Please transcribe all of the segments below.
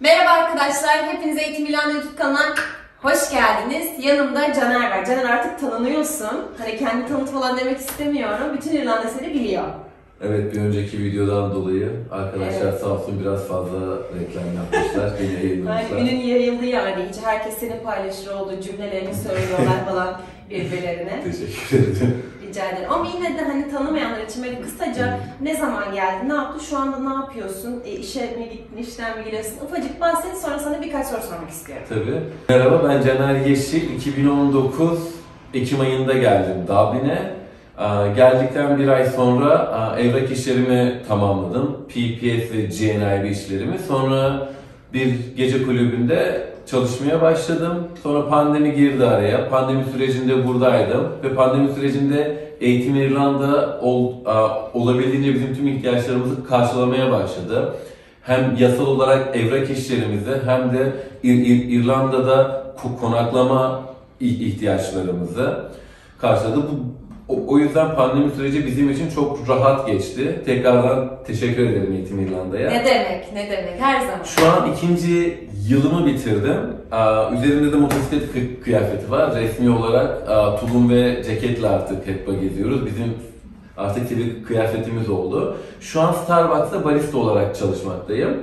Merhaba arkadaşlar, hepiniz Eğitim İlan YouTube kanalına hoş geldiniz. Yanımda Caner var. Caner artık tanınıyorsun. Hani kendi tanıt falan demek istemiyorum. Bütün İrlanda seni biliyor. Evet, bir önceki videodan dolayı arkadaşlar sağ olsun biraz fazla reklam yapmışlar, beni yayınlamışlar. Ünün yayıldı yani. Hiç herkes seni paylaşır oldu, cümlelerini söylüyorlar falan birbirlerine. Teşekkür ederim. Rica ederim. Ama yine de hani tanımayanlar için böyle kısaca ne zaman geldin, ne yaptın, şu anda ne yapıyorsun, işe mi gittin, işten mi geliyorsun? Ufacık bahset, sonra sana birkaç soru sormak istiyorum. Tabii. Merhaba, ben Caner Yeşil. 2019 Ekim ayında geldim Dublin'e. Geldikten bir ay sonra evrak işlerimi tamamladım. PPS ve GNIB işlerimi. Sonra bir gece kulübünde çalışmaya başladım. Sonra pandemi girdi araya. Pandemi sürecinde buradaydım. Ve pandemi sürecinde Eğitim İrlanda olabildiğince bizim tüm ihtiyaçlarımızı karşılamaya başladı. Hem yasal olarak evrak işlerimizi hem de İrlanda'da konaklama ihtiyaçlarımızı karşıladı. O yüzden pandemi süreci bizim için çok rahat geçti. Tekrardan teşekkür ederim Eğitim İrlanda'ya. Ne demek, ne demek, her zaman. Şu an ikinci yılımı bitirdim. Üzerimde de motosiklet kıyafeti var. Resmi olarak tulum ve ceketle artık hep geziyoruz. Bizim artık bir kıyafetimiz oldu. Şu an Starbucks'ta barista olarak çalışmaktayım.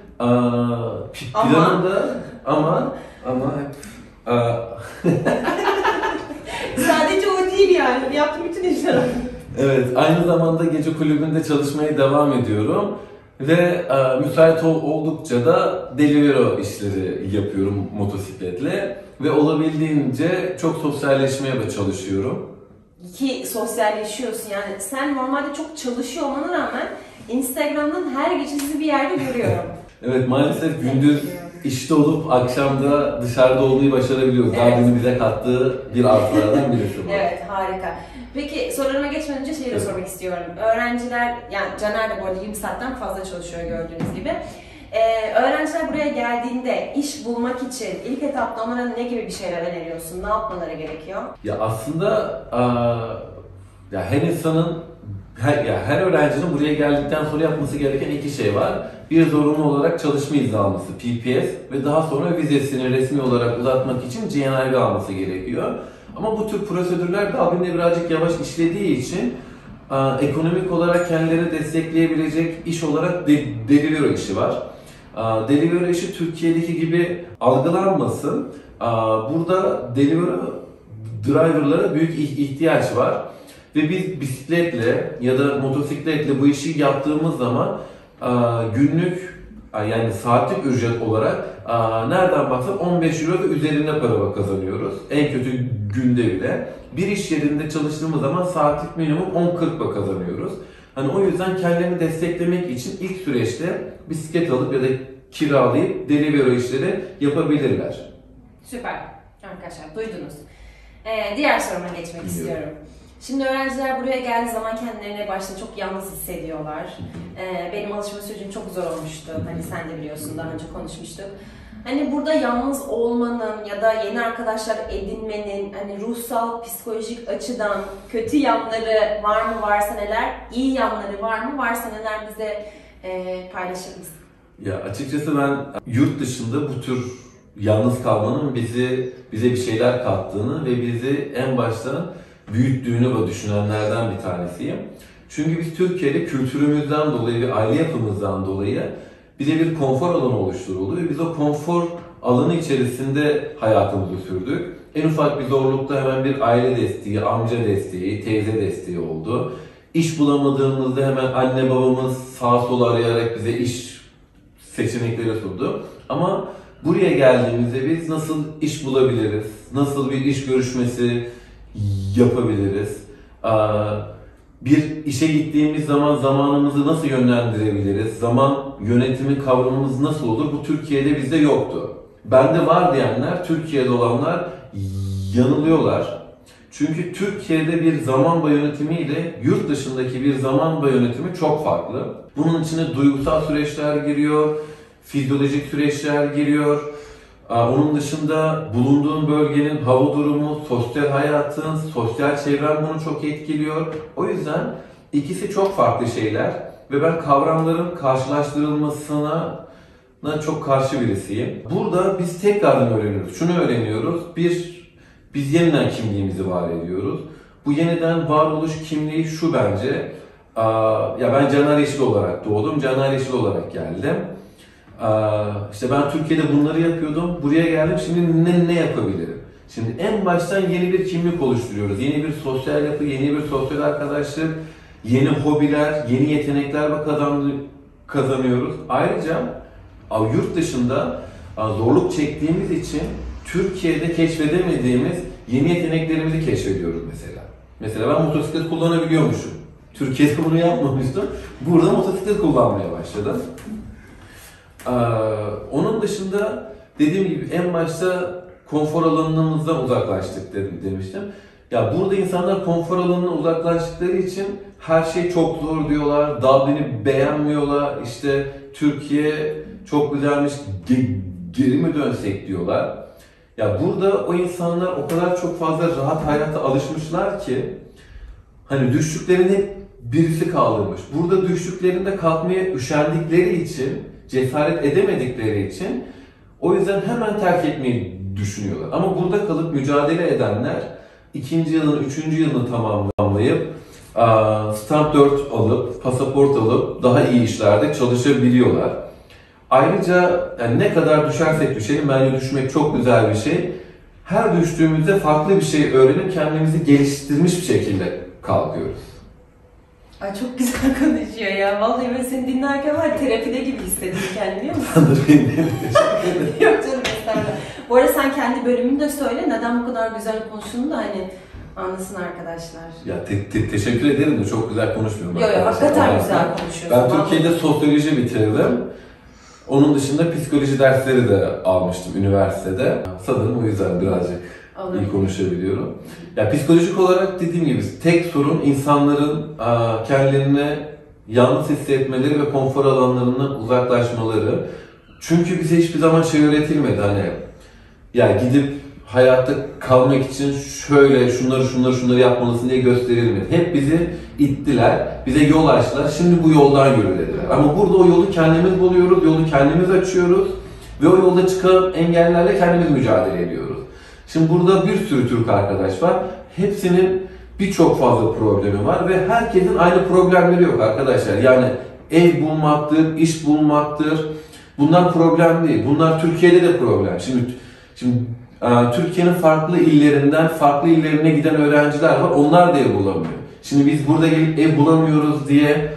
Planım da ama hep... Sadece o değil yani. Yaptığım bütün işler. Evet, aynı zamanda gece kulübünde çalışmaya devam ediyorum. Ve müsait oldukça da delivery işleri yapıyorum motosikletle. Ve olabildiğince çok sosyalleşmeye de çalışıyorum. Ki sosyalleşiyorsun yani. Sen normalde çok çalışıyor olmana rağmen Instagram'dan her gece sizi bir yerde görüyorum. Evet, maalesef gündüz işte olup akşamda dışarıda olmayı başarabiliyoruz. Evet. Dublin'in bize kattığı bir artılardan birisi bu. Evet, harika. Peki sorularıma geçmeden önce şeyi de sormak istiyorum. Öğrenciler, yani Caner de bu arada 20 saatten fazla çalışıyor gördüğünüz gibi. Öğrenciler buraya geldiğinde iş bulmak için ilk etapta onlara ne gibi bir şeyler öneriyorsun? Ne yapmaları gerekiyor? Ya aslında ya her insanın, her öğrencinin buraya geldikten sonra yapması gereken iki şey var. Bir, zorunlu olarak çalışma izni alması, PPS ve daha sonra vizesini resmi olarak uzatmak için GNIB alması gerekiyor. Ama bu tür prosedürler Dublin'de birazcık yavaş işlediği için ekonomik olarak kendileri destekleyebilecek iş olarak delivery işi var. Delivery işi Türkiye'deki gibi algılanmasın. Burada delivery driverlara büyük ihtiyaç var. Ve biz bisikletle ya da motosikletle bu işi yaptığımız zaman günlük yani saatlik ücret olarak nereden baksak 15 euro ve üzerinde para kazanıyoruz. En kötü günde bile. Bir iş yerinde çalıştığımız zaman saatlik minimum 10-40 kazanıyoruz. Hani o yüzden kendilerini desteklemek için ilk süreçte bisiklet alıp ya da kiralayıp delivery işleri yapabilirler. Süper. Arkadaşlar duydunuz. Diğer soruma geçmek istiyorum. Şimdi öğrenciler buraya geldiği zaman kendilerini başta çok yalnız hissediyorlar. Benim alışma sürecim çok zor olmuştu. Hani sen de biliyorsun, daha önce konuşmuştuk. Hani burada yalnız olmanın ya da yeni arkadaşlar edinmenin hani ruhsal, psikolojik açıdan kötü yanları var mı, varsa neler, iyi yanları var mı, varsa neler bize paylaşır mısın? Ya açıkçası ben yurt dışında bu tür yalnız kalmanın bize bir şeyler kattığını ve bizi en baştan büyüttüğünü düşünenlerden bir tanesiyim. Çünkü biz Türkiye'de kültürümüzden dolayı ve aile yapımızdan dolayı bize bir konfor alanı oluşturuldu ve biz o konfor alanı içerisinde hayatımızı sürdük. En ufak bir zorlukta hemen bir aile desteği, amca desteği, teyze desteği oldu. İş bulamadığımızda hemen anne babamız sağa sola arayarak bize iş seçenekleri sundu. Ama buraya geldiğimizde biz nasıl iş bulabiliriz, nasıl bir iş görüşmesi yapabiliriz, bir işe gittiğimiz zaman zamanımızı nasıl yönlendirebiliriz, zaman yönetimi kavramımız nasıl olur, bu Türkiye'de bizde yoktu. Bende var diyenler, Türkiye'de olanlar yanılıyorlar. Çünkü Türkiye'de bir zaman yönetimi ile yurt dışındaki bir zaman yönetimi çok farklı. Bunun içine duygusal süreçler giriyor, fizyolojik süreçler giriyor. Onun dışında bulunduğun bölgenin hava durumu, sosyal hayatın, sosyal çevren bunu çok etkiliyor. O yüzden ikisi çok farklı şeyler ve ben kavramların karşılaştırılmasına çok karşı birisiyim. Burada biz tekrardan öğreniyoruz. Şunu öğreniyoruz. Biz yeniden kimliğimizi var ediyoruz. Bu yeniden varoluş kimliği şu bence. Ya ben Caner Yeşil olarak doğdum. Caner Yeşil olarak geldim. İşte ben Türkiye'de bunları yapıyordum. Buraya geldim. Şimdi ne yapabilirim? Şimdi en baştan yeni bir kimlik oluşturuyoruz. Yeni bir sosyal yapı, yeni bir sosyal arkadaşlık, yeni hobiler, yeni yetenekler kazanıyoruz. Ayrıca yurt dışında zorluk çektiğimiz için Türkiye'de keşfedemediğimiz yeni yeteneklerimizi keşfediyoruz mesela. Mesela ben motosiklet kullanabiliyormuşum. Türkiye'de bunu yapmamıştım. Burada motosiklet kullanmaya başladım. Onun dışında dediğim gibi en başta konfor alanımızdan uzaklaştık demiştim. Ya burada insanlar konfor alanına uzaklaştıkları için her şey çok zor diyorlar, Dublin'i beğenmiyorlar, işte Türkiye çok güzelmiş, geri mi dönsek diyorlar. Ya burada o insanlar o kadar çok fazla rahat hayata alışmışlar ki hani düştüklerini birisi kaldırmış. Burada düştüklerinde kalkmaya üşendikleri için, cesaret edemedikleri için o yüzden hemen terk etmeyi düşünüyorlar. Ama burada kalıp mücadele edenler 2. yılını, 3. yılını tamamlayıp stamp 4 alıp, pasaport alıp daha iyi işlerde çalışabiliyorlar. Ayrıca yani ne kadar düşersek düşelim, bence düşmek çok güzel bir şey. Her düştüğümüzde farklı bir şey öğrenip kendimizi geliştirmiş bir şekilde kalkıyoruz. Ay çok güzel konuşuyor ya. Vallahi ben seni dinlerken var terapide gibi hissettim kendimi, biliyor musun? Yok canım, estağfurullah. Bu arada sen kendi bölümünü de söyle. Neden bu kadar güzel konuştuğunu da hani anlasın arkadaşlar. Ya teşekkür ederim de çok güzel konuşmuyorum. Yok hakikaten güzel konuşuyorsun. Ben Türkiye'de sosyoloji bitirdim. Onun dışında psikoloji dersleri de almıştım üniversitede. Sanırım o yüzden birazcık iyi konuşabiliyorum. Ya psikolojik olarak dediğim gibi tek sorun insanların kendilerini yalnız hissetmeleri ve konfor alanlarından uzaklaşmaları. Çünkü bize hiçbir zaman şey öğretilmedi hani ya gidip hayatta kalmak için şöyle şunları yapmalısın diye gösterilmedi. Hep bizi ittiler, bize yol açtılar. Şimdi bu yoldan yürü dediler. Ama burada o yolu kendimiz buluyoruz, yolu kendimiz açıyoruz ve o yolda çıkan engellerle kendimiz mücadele ediyoruz. Şimdi burada bir sürü Türk arkadaş var. Hepsinin birçok fazla problemi var ve herkesin aynı problemleri yok arkadaşlar. Yani ev bulmaktır, iş bulmaktır. Bunlar problem değil. Bunlar Türkiye'de de problem. Şimdi Türkiye'nin farklı illerinden farklı illerine giden öğrenciler var. Onlar da ev bulamıyor. Şimdi biz burada gelip ev bulamıyoruz diye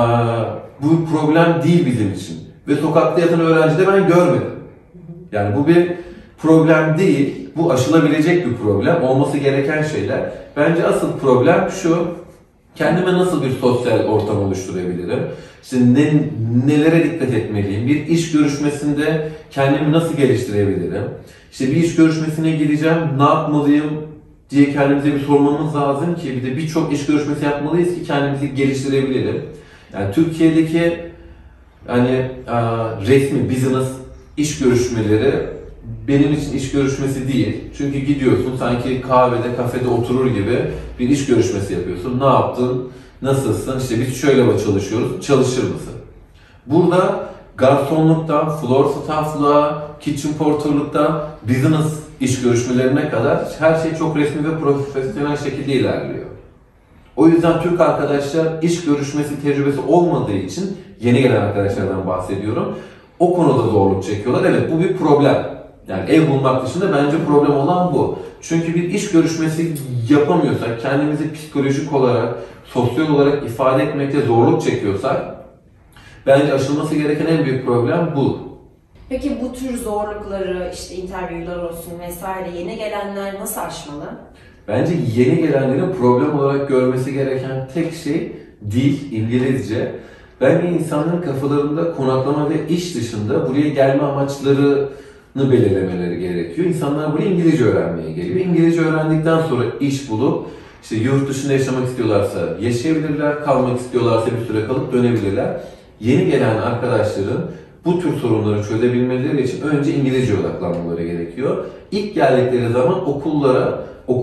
bu problem değil bizim için. Ve sokakta yatan öğrenci de ben görmedim. Yani bu bir problem değil. Bu aşılabilecek bir problem. Olması gereken şeyler. Bence asıl problem şu. Kendime nasıl bir sosyal ortam oluşturabilirim? İşte nelere dikkat etmeliyim? Bir iş görüşmesinde kendimi nasıl geliştirebilirim? İşte bir iş görüşmesine gideceğim, ne yapmalıyım diye kendimize bir sormamız lazım ki bir de birçok iş görüşmesi yapmalıyız ki kendimizi geliştirebilelim. Yani Türkiye'deki hani resmi business iş görüşmeleri benim için iş görüşmesi değil. Çünkü gidiyorsun sanki kahvede, kafede oturur gibi bir iş görüşmesi yapıyorsun. Ne yaptın? Nasılsın? İşte biz şöyle çalışıyoruz. Çalışır mısın? Burada garsonluktan, floor staff'lığa, kitchen porter'lıktan business iş görüşmelerine kadar her şey çok resmi ve profesyonel şekilde ilerliyor. O yüzden Türk arkadaşlar iş görüşmesi tecrübesi olmadığı için yeni gelen arkadaşlardan bahsediyorum. O konuda zorluk çekiyorlar. Evet bu bir problem. Yani ev bulmak dışında bence problem olan bu. Çünkü bir iş görüşmesi yapamıyorsak, kendimizi psikolojik olarak, sosyal olarak ifade etmekte zorluk çekiyorsak bence aşılması gereken en büyük problem bu. Peki bu tür zorlukları, işte interview'lar olsun vesaire yeni gelenler nasıl aşmalı? Bence yeni gelenlerin problem olarak görmesi gereken tek şey dil, İngilizce. Bence insanların kafalarında konaklama ve iş dışında buraya gelme amaçlarını belirlemeleri gerekiyor. İnsanlar buraya İngilizce öğrenmeye geliyor. İngilizce öğrendikten sonra iş bulup işte yurt dışında yaşamak istiyorlarsa yaşayabilirler, kalmak istiyorlarsa bir süre kalıp dönebilirler. Yeni gelen arkadaşların bu tür sorunları çözebilmeleri için önce İngilizce odaklanmaları gerekiyor. İlk geldikleri zaman okullara,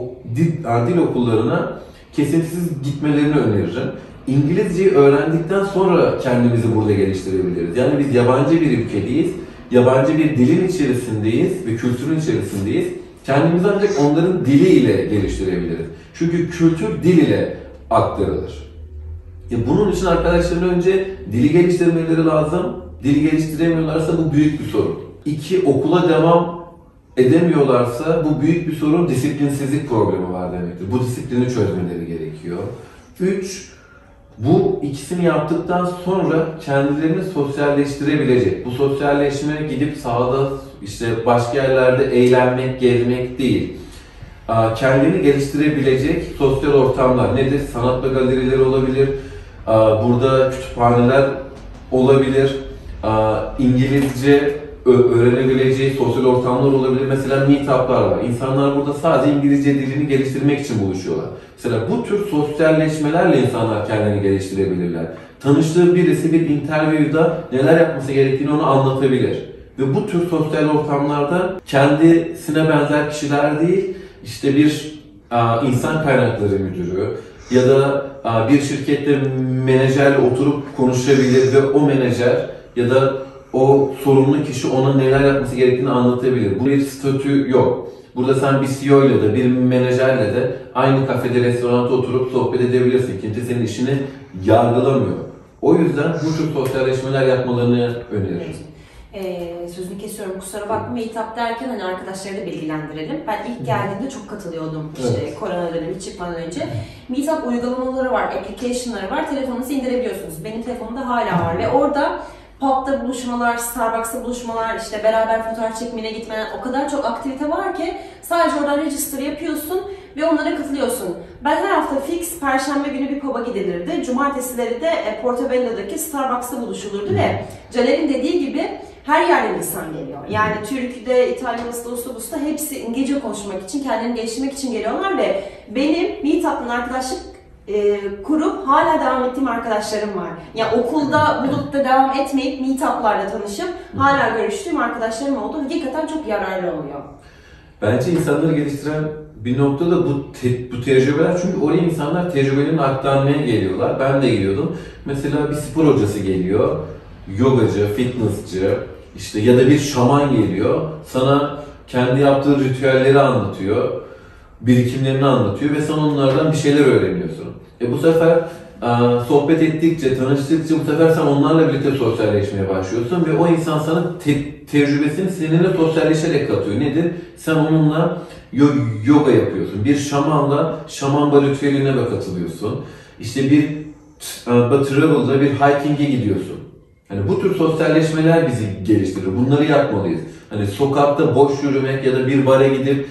dil okullarına kesintisiz gitmelerini öneririm. İngilizceyi öğrendikten sonra kendimizi burada geliştirebiliriz. Yani biz yabancı bir ülkedeyiz yabancı bir dilin içerisindeyiz ve kültürün içerisindeyiz. Kendimizi ancak onların diliyle geliştirebiliriz. Çünkü kültür dil ile aktarılır. Bunun için arkadaşların önce dili geliştirmeleri lazım. Dili geliştiremiyorlarsa bu büyük bir sorun. 2, okula devam edemiyorlarsa bu büyük bir sorun, disiplinsizlik problemi var demektir. Bu disiplini çözmeleri gerekiyor. 3, bu ikisini yaptıktan sonra kendilerini sosyalleştirebilecek. Bu sosyalleşme gidip sahada, işte başka yerlerde eğlenmek, gezmek değil. Kendini geliştirebilecek sosyal ortamlar nedir? Sanat ve galerileri olabilir. Burada kütüphaneler olabilir. İngilizce öğrenebileceği sosyal ortamlar olabilir. Mesela meetup'lar var. İnsanlar burada sadece İngilizce dilini geliştirmek için buluşuyorlar. Mesela bu tür sosyalleşmelerle insanlar kendini geliştirebilirler. Tanıştığı birisi bir interview'da neler yapması gerektiğini ona anlatabilir. Ve bu tür sosyal ortamlarda kendisine benzer kişiler değil, işte bir insan kaynakları müdürü ya da bir şirkette menajerle oturup konuşabilir ve o menajer ya da o sorumlu kişi ona neler yapması gerektiğini anlatabilir. Bu bir statü yok. Burada sen bir CEO ile de bir menajerle de aynı kafede, restoranda oturup sohbet edebilirsin. Kimse senin işini yargılamıyor. O yüzden bu tür sosyalleşmeler yapmalarını öneririm. Sözünü kesiyorum, kusura bakma. Meetup derken hani arkadaşları da bilgilendirelim. Ben ilk geldiğimde çok katılıyordum, işte korona dönemi çıkmadan önce. Meetup uygulamaları var, application'ları var, telefonunuzu indirebiliyorsunuz. Benim telefonumda hala var ve orada pub'da buluşmalar, Starbucks'ta buluşmalar, işte beraber fotoğraf çekmeye gitmeler, o kadar çok aktivite var ki sadece oradan register yapıyorsun ve onlara katılıyorsun. Ben her hafta fix Perşembe günü bir pub'a gidilirdi. Cumartesileri de Portobello'daki Starbucks'ta buluşulurdu ve Caner'in dediği gibi her yerden insan geliyor. Yani Türkiye'de, İtalya'da, Ulus'ta hepsi İngilizce konuşmak için, kendilerini geliştirmek için geliyorlar ve benim Meetup'ın arkadaşlık kurup hala devam ettiğim arkadaşlarım var. Yani okulda bulup da devam etmeyip meetup'larda tanışıp hala görüştüğüm arkadaşlarım oldu. Hakikaten çok yararlı oluyor. Bence insanları geliştiren bir noktada bu tecrübeler, çünkü oraya insanlar tecrübelerini aktarmaya geliyorlar. Ben de geliyordum. Mesela bir spor hocası geliyor, yogacı, fitnessçi, işte ya da bir şaman geliyor, sana kendi yaptığı ritüelleri anlatıyor, birikimlerini anlatıyor ve sen onlardan bir şeyler öğreniyorsun. Bu sefer sohbet ettikçe, tanıştıkça bu sefer sen onlarla birlikte sosyalleşmeye başlıyorsun ve o insan sana tecrübesini seninle sosyalleşerek katıyor. Nedir? Sen onunla yoga yapıyorsun. Bir şamanla şaman ritüeline katılıyorsun. İşte bir travel'da bir hiking'e gidiyorsun. Hani bu tür sosyalleşmeler bizi geliştirir. Bunları yapmalıyız. Hani sokakta boş yürümek ya da bir bara gidip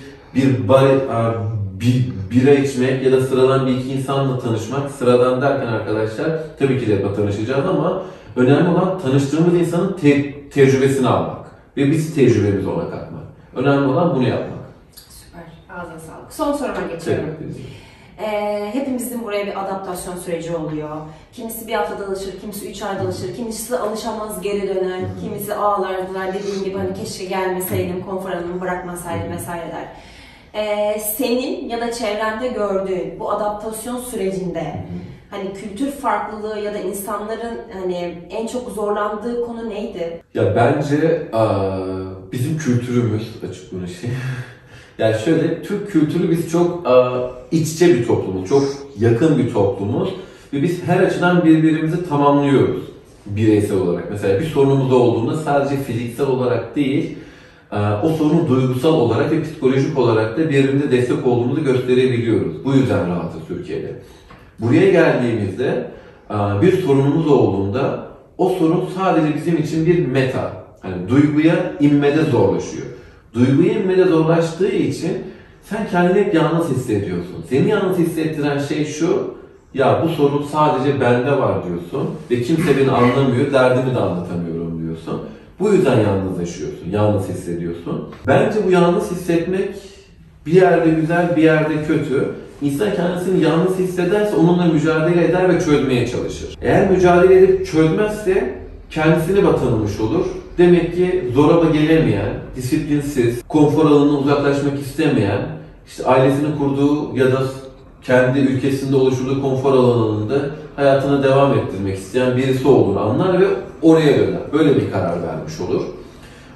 bira içmek ya da sıradan bir iki insanla tanışmak. Sıradan derken arkadaşlar tabii ki de tanışacağız ama önemli olan tanıştığımız insanın tecrübesini almak ve biz tecrübemizi ona katmak. Önemli olan bunu yapmak. Süper, ağzına sağlık. Son soruma geçiyorum. Hepimizin buraya bir adaptasyon süreci oluyor. Kimisi bir haftada alışır, kimisi 3 ayda alışır, kimisi alışamaz geri döner, kimisi ağlar, dediğim gibi hani keşke gelmeseydim, konfor alanımı bırakmasaydım vesaire der. Senin ya da çevrende gördüğün bu adaptasyon sürecinde hani kültür farklılığı ya da insanların hani en çok zorlandığı konu neydi? Ya bence bizim kültürümüz, açık konuşayım. Yani şöyle, Türk kültürü, biz çok iç içe bir toplumuz, çok yakın bir toplumuz ve biz her açıdan birbirimizi tamamlıyoruz bireysel olarak. Mesela bir sorunumuz olduğunda sadece fiziksel olarak değil, o sorunu duygusal olarak ve psikolojik olarak da birbirimize destek olduğumuzu gösterebiliyoruz. Bu yüzden rahatız Türkiye'de. Buraya geldiğimizde bir sorunumuz olduğunda o sorun sadece bizim için bir meta. Hani duyguya inmede zorlaşıyor. Duyguya inmede zorlaştığı için sen kendini hep yalnız hissediyorsun. Seni yalnız hissettiren şey şu: ya bu sorun sadece bende var diyorsun ve kimse beni anlamıyor, derdimi de anlatamıyorum diyorsun. Bu yüzden yalnızlaşıyorsun, yalnız hissediyorsun. Bence bu yalnız hissetmek bir yerde güzel, bir yerde kötü. İnsan kendisini yalnız hissederse onunla mücadele eder ve çözmeye çalışır. Eğer mücadele edip çözmezse kendisini tanımış olur. Demek ki zoraba gelemeyen, disiplinsiz, konfor alanından uzaklaşmak istemeyen, işte ailesini kurduğu ya da kendi ülkesinde oluşturduğu konfor alanında hayatına devam ettirmek isteyen birisi olduğunu anlar ve oraya döner. Böyle bir karar vermiş olur.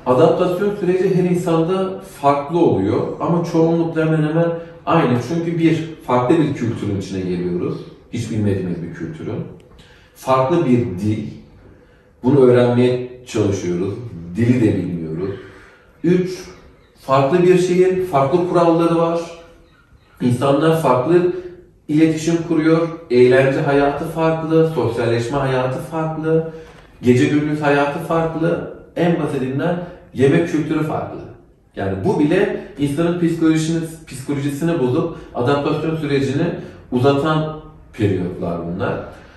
Adaptasyon süreci her insanda farklı oluyor ama çoğunlukla hemen hemen aynı. Çünkü farklı bir kültürün içine geliyoruz. Hiç bilmediğimiz bir kültürün. Farklı bir dil. Bunu öğrenmeye çalışıyoruz. Dili de bilmiyoruz. 3. Farklı bir şehir, farklı kuralları var. İnsanlar farklı iletişim kuruyor. Eğlence hayatı farklı, sosyalleşme hayatı farklı, gece gündüz hayatı farklı. En basitinden yemek kültürü farklı. Yani bu bile insanın psikolojisini bozup adaptasyon sürecini uzatan periyotlar bunlar.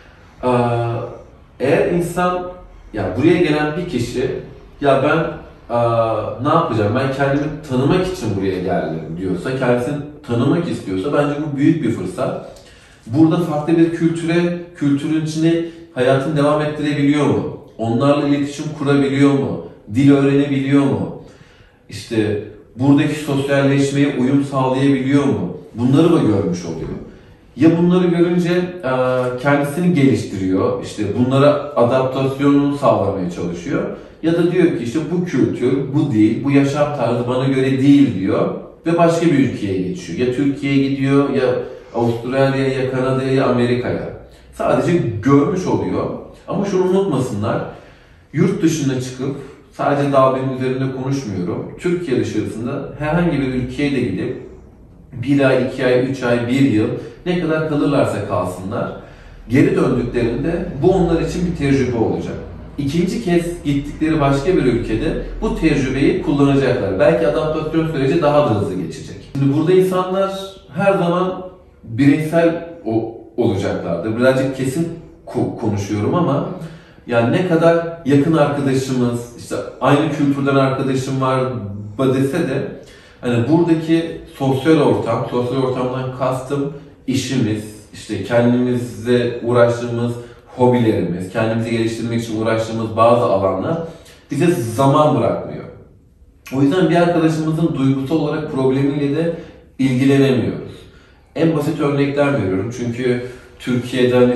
Eğer insan, ya buraya gelen bir kişi, ya ben ne yapacağım, ben kendimi tanımak için buraya geldim diyorsa, kendisini tanımak istiyorsa bence bu büyük bir fırsat. Burada farklı bir kültürün içinde hayatını devam ettirebiliyor mu? Onlarla iletişim kurabiliyor mu? Dil öğrenebiliyor mu? İşte buradaki sosyalleşmeye uyum sağlayabiliyor mu? Bunları da görmüş oluyor. Ya bunları görünce kendisini geliştiriyor, işte bunlara adaptasyonunu sağlamaya çalışıyor. Ya da diyor ki işte bu kültür, bu dil, bu yaşam tarzı bana göre değil diyor ve başka bir ülkeye geçiyor. Ya Türkiye'ye gidiyor, ya Avustralya'ya, ya Kanada'ya, ya Amerika'ya. Sadece görmüş oluyor. Ama şunu unutmasınlar, yurt dışına çıkıp, sadece dağların üzerinde konuşmuyorum, Türkiye dışarısında herhangi bir ülkeye de gidip 1 ay, 2 ay, 3 ay, 1 yıl ne kadar kalırlarsa kalsınlar, geri döndüklerinde bu onlar için bir tecrübe olacak. İkinci kez gittikleri başka bir ülkede bu tecrübeyi kullanacaklar. Belki adaptasyon süreci daha da hızlı geçecek. Şimdi burada insanlar her zaman bireysel olacaklardır. Birazcık kesin konuşuyorum ama yani ne kadar yakın arkadaşımız, işte aynı kültürden arkadaşım var dese de hani buradaki sosyal ortamdan kastım işimiz, işte kendimizle uğraştığımız hobilerimiz, kendimizi geliştirmek için uğraştığımız bazı alanlar bize zaman bırakmıyor. O yüzden bir arkadaşımızın duygusal olarak problemiyle de ilgilenemiyoruz. En basit örnekler veriyorum çünkü Türkiye'de hani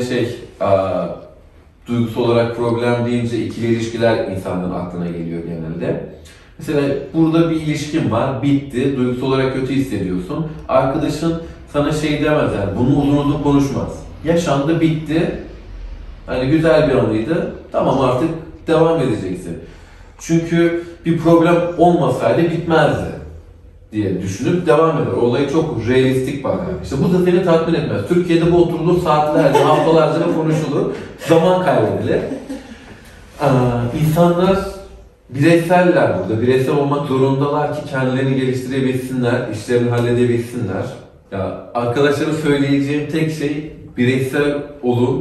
duygusal olarak problem deyince ikili ilişkiler insanların aklına geliyor genelde. Mesela burada bir ilişkin var, bitti, duygusal olarak kötü hissediyorsun. Arkadaşın sana demez yani, bunu uzun konuşmaz. Yaşandı, bitti. Hani güzel bir anıydı, tamam artık devam edeceksin. Çünkü bir problem olmasaydı bitmezdi diye düşünüp devam eder. Olayı çok realistik bakar. İşte bu da seni tatmin etmez. Türkiye'de bu oturulur saatlerce, haftalarca da konuşulur. Zaman kaybedilir. İnsanlar bireyseller burada. Bireysel olmak zorundalar ki kendilerini geliştirebilsinler, işlerini halledebilsinler. Ya arkadaşlara söyleyeceğim tek şey, bireysel olun.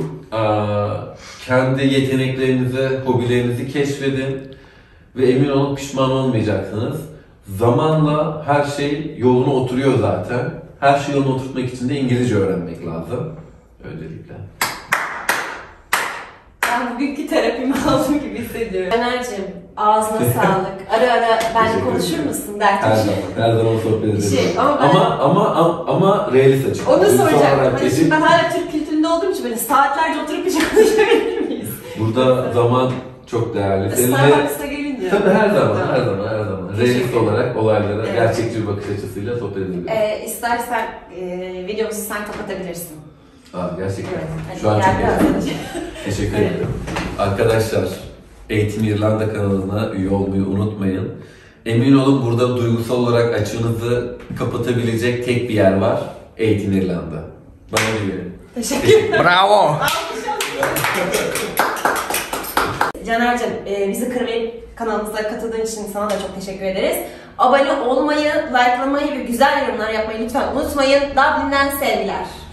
Kendi yeteneklerinizi, hobilerinizi keşfedin ve emin olun pişman olmayacaksınız. Zamanla her şey yoluna oturuyor zaten. Her şeyi yoluna oturtmak için de İngilizce öğrenmek lazım. Öncelikle. Ben bugünkü terapimi aldım gibi hissediyorum. Caner'cim ağzına sağlık. Ara ara benimle konuşur musun? Her zaman sohbet edelim. Ama realist açık. Onu soracaktım. Hani şimdi ben hala Türk kültüründe olduğum için böyle saatlerce oturup bir şey konuşabilir miyiz? Burada zaman çok değerli. Starbucks'a gelince. Tabii her zaman. Realist olarak olaylara gerçekçi bir bakış açısıyla sohbet edebiliriz. İstersen videomuzu sen kapatabilirsin. Gerçekten. Evet, şu an çok iyi. Teşekkür ederim. Arkadaşlar, Eğitim İrlanda kanalına üye olmayı unutmayın. Emin olun burada duygusal olarak açığınızı kapatabilecek tek bir yer var. Eğitim İrlanda. Bana güvenin. Teşekkür ederim. Bravo. Caner'cim bizi kırmayıp kanalımıza katıldığın için sana da çok teşekkür ederiz. Abone olmayı, likelamayı ve güzel yorumlar yapmayı lütfen unutmayın. Dublin'den sevgiler.